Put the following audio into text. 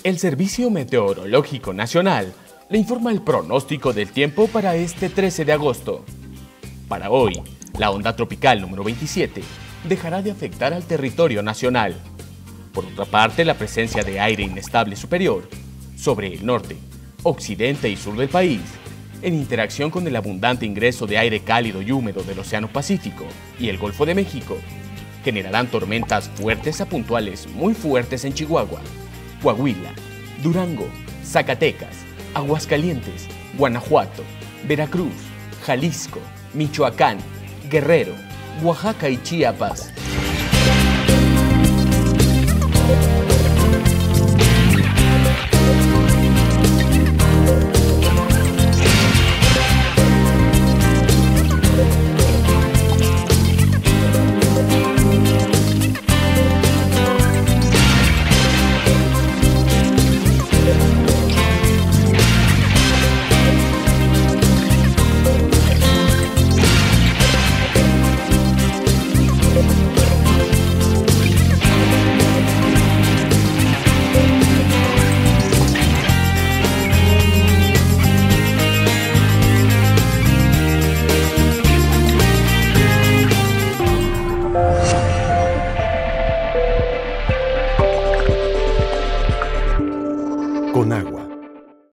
El Servicio Meteorológico Nacional le informa el pronóstico del tiempo para este 13 de agosto. Para hoy, la onda tropical número 27 dejará de afectar al territorio nacional. Por otra parte, la presencia de aire inestable superior sobre el norte, occidente y sur del país, en interacción con el abundante ingreso de aire cálido y húmedo del Océano Pacífico y el Golfo de México, generarán tormentas fuertes a puntuales muy fuertes en Chihuahua, Coahuila, Durango, Zacatecas, Aguascalientes, Guanajuato, Veracruz, Jalisco, Michoacán, Guerrero, Oaxaca y Chiapas.